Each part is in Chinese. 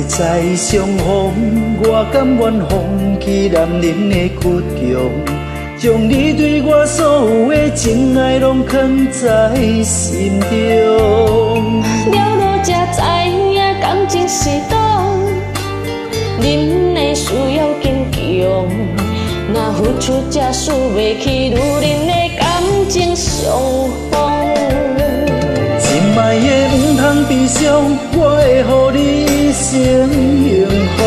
再相逢，我甘愿放弃男人的倔强，将你对我所有的情爱拢藏在心中。 了落才知影感情是毒，忍的需要坚强，若付出才输袂起女人的感情伤风。 心爱的唔通悲伤，我会予你生幸福。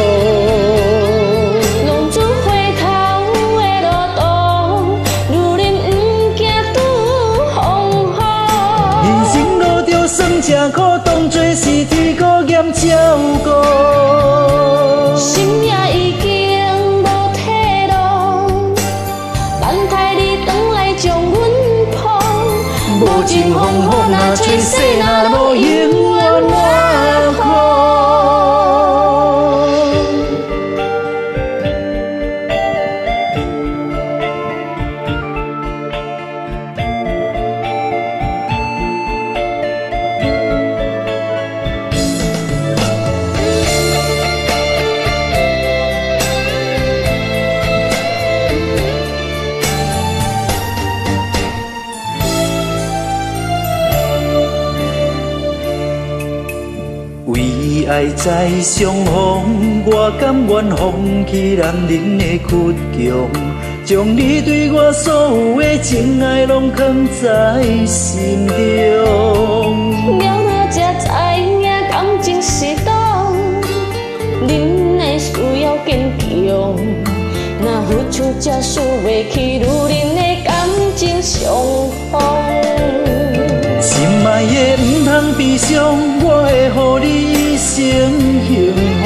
浪子回头的路途，女人不惊拄风雨。 人生路就算真苦，当作是天顾严照顾。 心也已经无退路，等待你回来将阮抱。 无情风雨若吹雪，若路永远我苦。为爱再相逢，我甘愿放弃男人的倔强，将你对我所有的情爱拢藏在心中。 了落才知影感情是毒，忍的需要坚强，若付出才输袂起女人的感情伤风。 心爱的唔通悲伤，我会予你生幸福。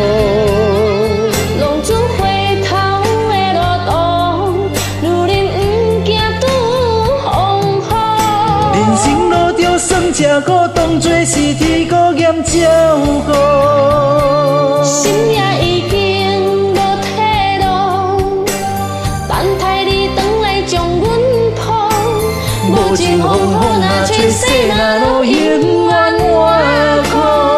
浪子回头的路途，女人不惊拄风雨。 人生路就算真苦，当作是天顾严照顾。 心也已经无退路，等待你回来将阮抱。无情风雨若吹雪，若路永远我苦。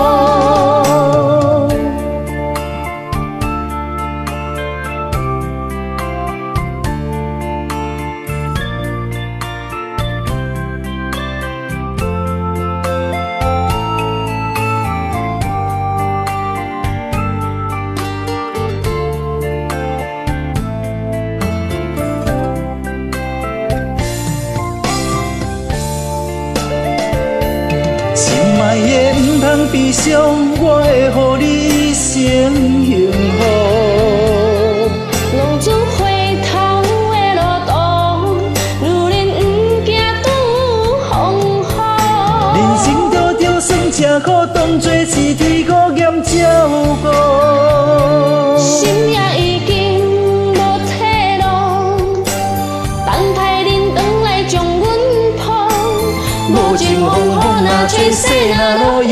心爱的唔通悲伤，我会予你生幸福。 浪子回头的路途，女人不惊拄风雨。 人生路就算真苦，当作是天顾严照顾。 心也已经无退路，等待恁回来将阮抱。无情风雨若吹雪，若路